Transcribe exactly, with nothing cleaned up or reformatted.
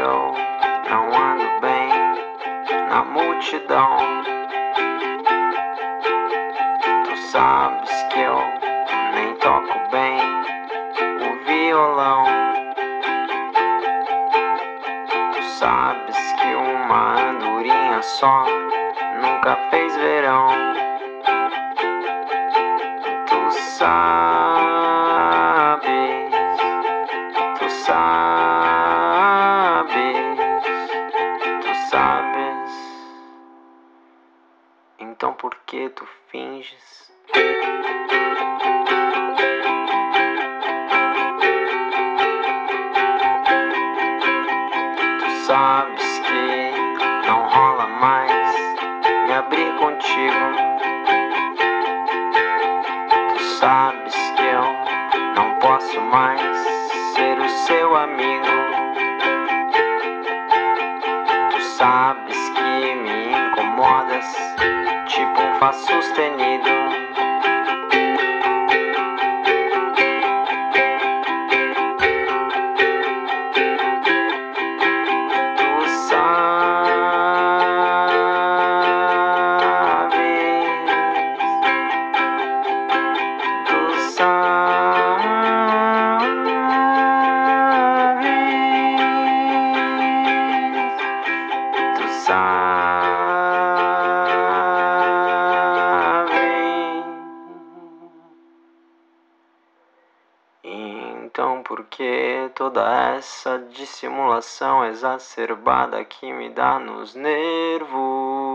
eu não ando bem na multidão. Tu sabes que eu nem toco bem o violão. Tu sabes que uma andorinha só nunca fez verão. Tu sabes, tu sabes, tu sabes. Então por que tu finges? Tu sabes que não rola mais me abrir contigo. Tu sabes que eu não posso mais ser o seu amigo. Tu sabes que me incomodas, tipo um Fá sustenido. Tu sabes, tu sabes, tu sabes. Então por que toda essa dissimulação exacerbada que me dá nos nervos?